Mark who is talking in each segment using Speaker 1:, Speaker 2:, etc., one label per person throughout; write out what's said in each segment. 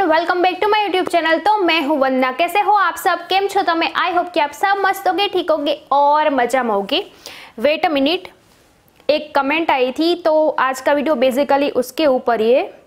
Speaker 1: Welcome back to my YouTube channel. तो मैं हूं वंदना। कैसे हो आप सब, केम छो तमे? आई होप कि आप सब मस्त होगे, ठीक होगे और मजा में होगे। वेट अ मिनट, एक कमेंट आई थी तो आज का वीडियो बेसिकली उसके ऊपर ही है।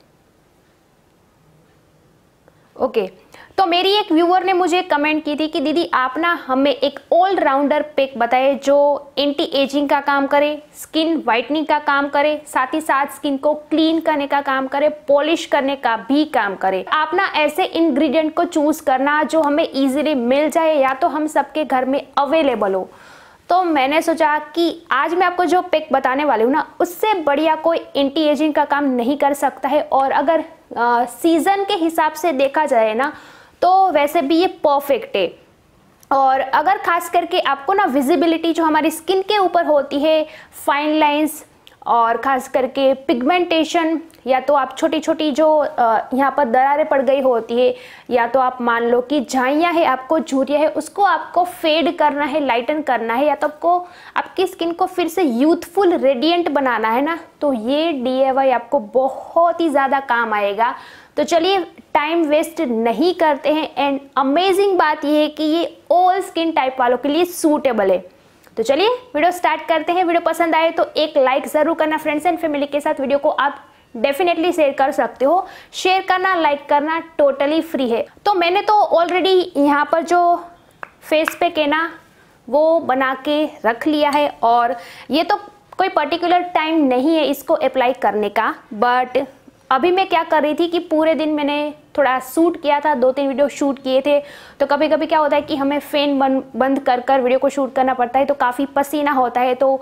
Speaker 1: ओके, तो मेरी एक व्यूअर ने मुझे कमेंट की थी कि दीदी आप ना हमें एक ऑलराउंडर पैक बताए जो एंटी एजिंग का काम करे, स्किन वाइटनिंग का काम करे, साथ ही साथ स्किन को क्लीन करने का काम करे, पॉलिश करने का भी काम करे। आप ना ऐसे इंग्रेडिएंट को चूज करना जो हमें इजीली मिल जाए या तो हम सबके घर में अवेलेबल हो। तो मैंने सोचा कि आज मैं आपको जो पैक बताने वाली हूँ ना, उससे बढ़िया कोई एंटी एजिंग का काम नहीं कर सकता है। और अगर सीजन के हिसाब से देखा जाए ना तो वैसे भी ये परफेक्ट है। और अगर खास करके आपको ना विजिबिलिटी जो हमारी स्किन के ऊपर होती है, फाइन लाइंस और खास करके पिगमेंटेशन, या तो आप छोटी छोटी जो यहाँ पर दरारें पड़ गई होती है, या तो आप मान लो कि झाइयाँ है, आपको झुर्रियाँ है, उसको आपको फेड करना है, लाइटन करना है, या तो आपको आपकी स्किन को फिर से यूथफुल रेडिएंट बनाना है ना, तो ये DIY आपको बहुत ही ज़्यादा काम आएगा। तो चलिए टाइम वेस्ट नहीं करते हैं। एंड अमेजिंग बात यह है कि ये ऑल स्किन टाइप वालों के लिए सूटेबल है। तो चलिए वीडियो स्टार्ट करते हैं। वीडियो पसंद आए तो एक लाइक जरूर करना। फ्रेंड्स एंड फैमिली के साथ वीडियो को आप डेफिनेटली शेयर कर सकते हो। शेयर करना, लाइक करना टोटली फ्री है। तो मैंने तो ऑलरेडी यहाँ पर जो फेस पैक है ना वो बना के रख लिया है, और ये तो कोई पर्टिकुलर टाइम नहीं है इसको अप्लाई करने का। बट अभी मैं क्या कर रही थी कि पूरे दिन मैंने थोड़ा शूट किया था, 2-3 वीडियो शूट किए थे। तो कभी कभी क्या होता है कि हमें फैन बंद कर कर वीडियो को शूट करना पड़ता है, तो काफ़ी पसीना होता है, तो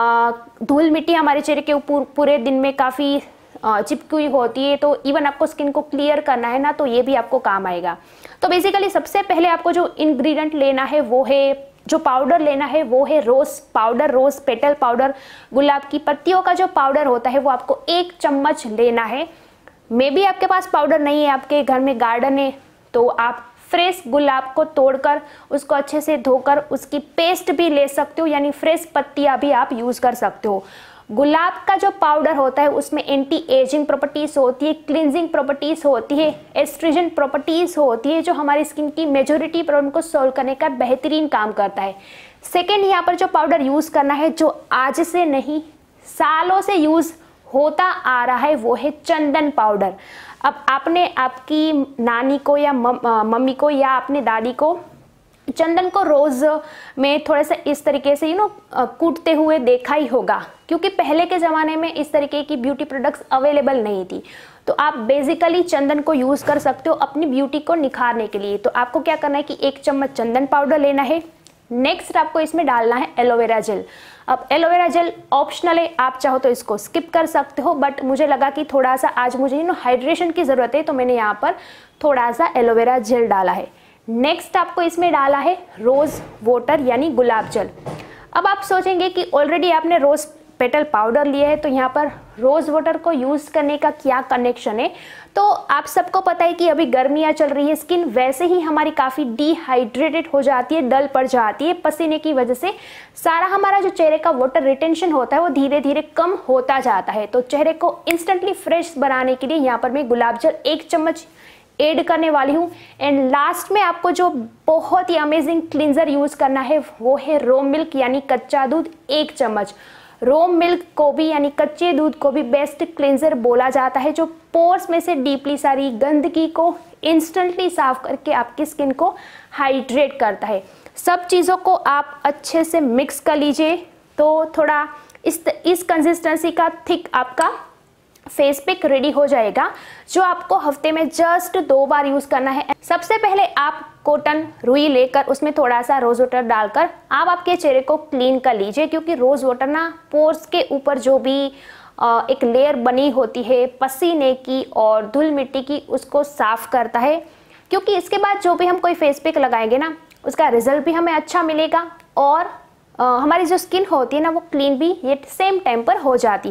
Speaker 1: धूल मिट्टी हमारे चेहरे के ऊपर पूरे दिन में काफ़ी चिपकी हुई होती है। तो इवन आपको स्किन को क्लियर करना है ना, तो ये भी आपको काम आएगा। तो बेसिकली सबसे पहले आपको जो इंग्रेडिएंट लेना है वो है, जो पाउडर लेना है वो है rose powder, rose petal powder. गुलाब की पत्तियों का जो पाउडर होता है वो आपको 1 चम्मच लेना है। मे बी आपके पास पाउडर नहीं है, आपके घर में गार्डन है, तो आप फ्रेश गुलाब को तोड़कर उसको अच्छे से धोकर उसकी पेस्ट भी ले सकते हो, यानी फ्रेश पत्तियां भी आप यूज कर सकते हो। गुलाब का जो पाउडर होता है उसमें एंटी एजिंग प्रॉपर्टीज होती है, क्लिनजिंग प्रॉपर्टीज होती है, एस्ट्रोजन प्रॉपर्टीज होती है, जो हमारी स्किन की मेजॉरिटी प्रॉब्लम को सॉल्व करने का बेहतरीन काम करता है। सेकेंड, यहाँ पर जो पाउडर यूज करना है, जो आज से नहीं सालों से यूज होता आ रहा है, वो है चंदन पाउडर। अब आपने आपकी नानी को या मम्मी को या अपने दादी को चंदन को रोज में थोड़ा सा इस तरीके से कूटते हुए देखा ही होगा, क्योंकि पहले के ज़माने में इस तरीके की ब्यूटी प्रोडक्ट्स अवेलेबल नहीं थी। तो आप बेसिकली चंदन को यूज़ कर सकते हो अपनी ब्यूटी को निखारने के लिए। तो आपको क्या करना है कि 1 चम्मच चंदन पाउडर लेना है। नेक्स्ट आपको इसमें डालना है एलोवेरा जेल। अब एलोवेरा जेल ऑप्शनल है, आप चाहो तो इसको स्किप कर सकते हो, बट मुझे लगा कि थोड़ा सा आज मुझे हाइड्रेशन की ज़रूरत है, तो मैंने यहाँ पर थोड़ा सा एलोवेरा जेल डाला है। नेक्स्ट आपको इसमें डाला है रोज वाटर यानी गुलाब जल। अब आप सोचेंगे कि ऑलरेडी आपने रोज पेटल पाउडर लिया है, तो यहाँ पर रोज वाटर को यूज करने का क्या कनेक्शन है? तो आप सबको पता है कि अभी गर्मियाँ चल रही है, स्किन वैसे ही हमारी काफ़ी डिहाइड्रेटेड हो जाती है, डल पड़ जाती है पसीने की वजह से। सारा हमारा जो चेहरे का वाटर रिटेंशन होता है वो धीरे धीरे कम होता जाता है। तो चेहरे को इंस्टेंटली फ्रेश बनाने के लिए यहाँ पर मैं गुलाब जल 1 चम्मच ऐड करने वाली हूँ। एंड लास्ट में आपको जो बहुत ही अमेजिंग क्लींजर यूज करना है वो है रो मिल्क यानी कच्चा दूध 1 चम्मच। रो मिल्क को भी यानी कच्चे दूध को भी बेस्ट क्लींजर बोला जाता है, जो पोर्स में से डीपली सारी गंदगी को इंस्टेंटली साफ करके आपकी स्किन को हाइड्रेट करता है। सब चीज़ों को आप अच्छे से मिक्स कर लीजिए, तो थोड़ा इस कंसिस्टेंसी का थिक आपका फेस पैक रेडी हो जाएगा, जो आपको हफ्ते में जस्ट 2 बार यूज करना है। सबसे पहले आप कॉटन रुई लेकर उसमें थोड़ा सा रोज वाटर डालकर आप आपके चेहरे को क्लीन कर लीजिए, क्योंकि रोज वाटर ना पोर्स के ऊपर जो भी एक लेयर बनी होती है पसीने की और धूल मिट्टी की, उसको साफ करता है। क्योंकि इसके बाद जो भी हम कोई फेस पैक लगाएंगे ना, उसका रिजल्ट भी हमें अच्छा मिलेगा, और हमारी जो स्किन होती है ना वो क्लीन भी ये सेम टाइम पर हो जाती है।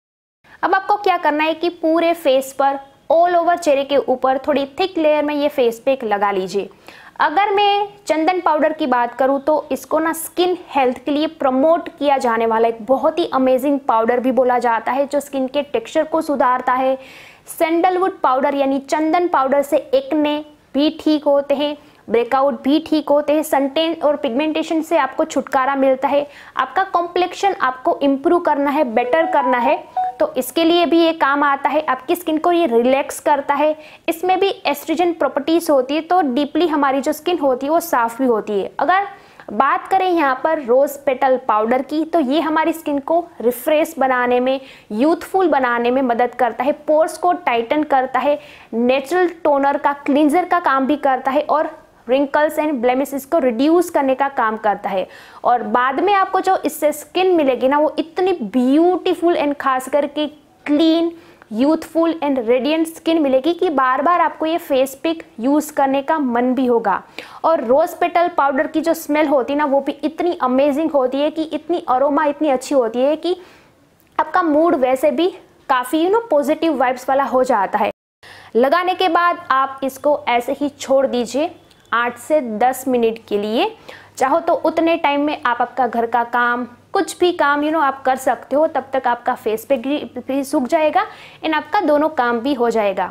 Speaker 1: अब आपको क्या करना है कि पूरे फेस पर ऑल ओवर चेहरे के ऊपर थोड़ी थिक लेयर में ये फेस पैक लगा लीजिए। अगर मैं चंदन पाउडर की बात करूं तो इसको ना स्किन हेल्थ के लिए प्रमोट किया जाने वाला एक बहुत ही अमेजिंग पाउडर भी बोला जाता है, जो स्किन के टेक्सचर को सुधारता है, सैंडलवुड पाउडर यानी चंदन पाउडर से एक्ने भी ठीक होते हैं, ब्रेकआउट भी ठीक होते हैं, सनटेन और पिगमेंटेशन से आपको छुटकारा मिलता है। आपका कॉम्प्लेक्शन आपको इम्प्रूव करना है, बेटर करना है, तो इसके लिए भी ये काम आता है। आपकी स्किन को ये रिलैक्स करता है। इसमें भी एस्ट्रोजन प्रॉपर्टीज होती है, तो डीपली हमारी जो स्किन होती है वो साफ भी होती है। अगर बात करें यहाँ पर रोज पेटल पाउडर की, तो ये हमारी स्किन को रिफ्रेश बनाने में, यूथफुल बनाने में मदद करता है, पोर्स को टाइटन करता है, नेचुरल टोनर का, क्लींजर का काम भी करता है और रिंकल्स एंड ब्लेमिसेस को रिड्यूस करने का काम करता है। और बाद में आपको जो इससे स्किन मिलेगी ना, वो इतनी ब्यूटीफुल एंड खास करके clean, youthful and radiant skin मिलेगी कि बार बार आपको ये फेस पैक यूज़ करने का मन भी होगा। और रोज पेटल पाउडर की जो स्मेल होती है ना, वो भी इतनी अमेजिंग होती है कि इतनी अरोमा इतनी अच्छी होती है कि आपका मूड वैसे भी काफ़ी पॉजिटिव वाइब्स वाला हो जाता है। लगाने के बाद आप इसको ऐसे ही छोड़ दीजिए 8 से 10 मिनट के लिए। चाहो तो उतने टाइम में आप आपका घर का काम, कुछ भी काम आप कर सकते हो। तब तक आपका फेस पैक भी सूख जाएगा एंड आपका दोनों काम भी हो जाएगा।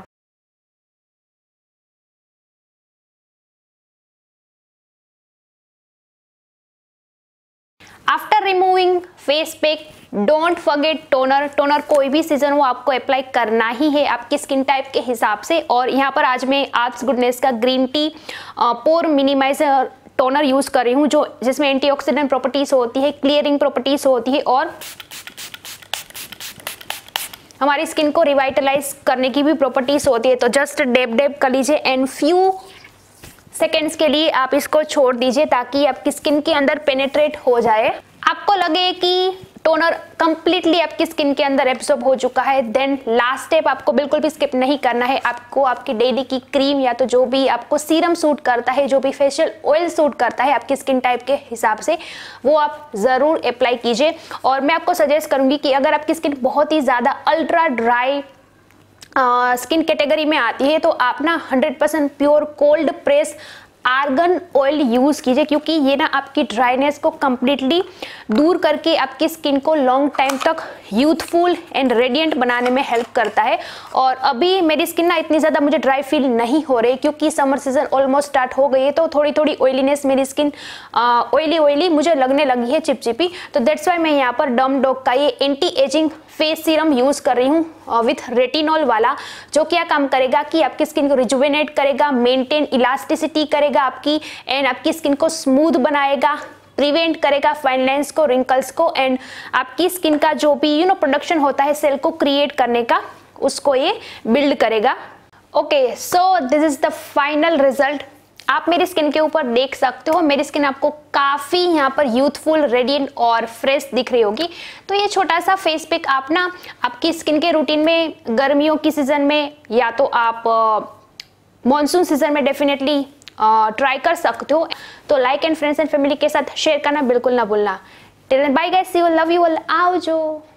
Speaker 1: After removing face pack, don't forget toner. Toner कोई भी सीजन वो आपको अप्लाई करना ही है आपके स्किन टाइप के हिसाब से। और यहाँ पर आज मैं आर्ट्स गुडनेस का green tea pore minimiser toner use कर रही हूँ, जो जिसमें एंटीऑक्सीडेंट प्रॉपर्टीज होती है, क्लियरिंग प्रॉपर्टीज होती है और हमारी स्किन को रिवाइटलाइज करने की भी प्रॉपर्टीज होती है। तो जस्ट डेब डेब कर लीजिए एंड फ्यू सेकेंड्स के लिए आप इसको छोड़ दीजिए ताकि आपकी स्किन के अंदर पेनेट्रेट हो जाए। आपको लगे कि टोनर कंप्लीटली आपकी स्किन के अंदर एब्सॉर्ब हो चुका है, देन लास्ट स्टेप आपको बिल्कुल भी स्किप नहीं करना है। आपको आपकी डेली की क्रीम या तो जो भी आपको सीरम सूट करता है, जो भी फेशियल ऑयल सूट करता है आपकी स्किन टाइप के हिसाब से, वो आप ज़रूर अप्लाई कीजिए। और मैं आपको सजेस्ट करूँगी कि अगर आपकी स्किन बहुत ही ज़्यादा अल्ट्रा ड्राई स्किन कैटेगरी में आती है, तो आप ना 100% pure cold press argan oil use कीजिए, क्योंकि ये ना आपकी ड्राइनेस को कम्प्लीटली दूर करके आपकी स्किन को लॉन्ग टाइम तक यूथफुल एंड रेडिएंट बनाने में हेल्प करता है। और अभी मेरी स्किन ना इतनी ज़्यादा मुझे ड्राई फील नहीं हो रही, क्योंकि समर सीजन ऑलमोस्ट स्टार्ट हो गई है, तो थोड़ी थोड़ी ऑयलीनेस, मेरी स्किन ऑयली मुझे लगने लगी है, चिपचिपी। तो दैट्स वाई मैं यहाँ पर डम डॉग का ये anti ageing face serum use कर रही हूँ विथ रेटिनॉल वाला, जो क्या काम करेगा कि आपकी स्किन को रिजुवेनेट करेगा, मेंटेन इलास्टिसिटी करेगा आपकी, एंड आपकी स्किन को स्मूथ बनाएगा, प्रिवेंट करेगा फाइन लाइंस को, रिंकल्स को, एंड आपकी स्किन का जो भी प्रोडक्शन होता है सेल को क्रिएट करने का, उसको ये बिल्ड करेगा। Okay, so this is the final result. आप मेरी स्किन के ऊपर देख सकते हो, मेरी स्किन आपको काफ़ी यहाँ पर यूथफुल, रेडिएंट और फ्रेश दिख रही होगी। तो ये छोटा सा फेस पैक आप ना आपकी स्किन के रूटीन में गर्मियों की सीज़न में या तो आप मॉनसून सीजन में डेफिनेटली ट्राई कर सकते हो। तो like and friends and family के साथ शेयर करना बिल्कुल ना भूलना। Till then bye guys, see you, love you all, आओ जो।